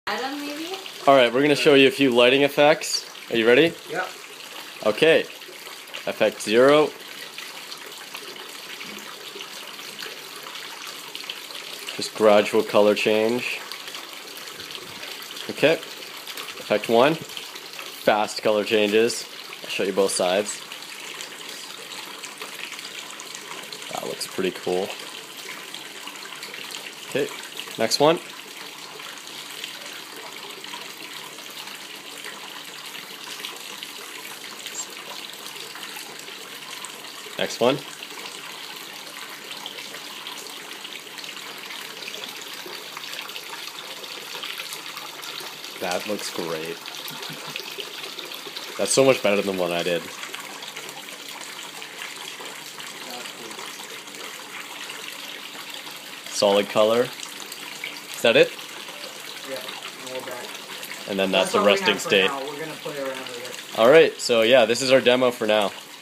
Adam, maybe? Alright, we're going to show you a few lighting effects. Are you ready? Yep. Okay. Effect 0. Just gradual color change. Okay. Effect 1. Fast color changes. I'll show you both sides. That looks pretty cool. Okay. Next one. Next one. That looks great. That's so much better than the one I did. Solid color. Is that it? Yeah, and we're back. And then that's the all we resting have for state. now. We're gonna play around with it. Alright, so yeah, this is our demo for now.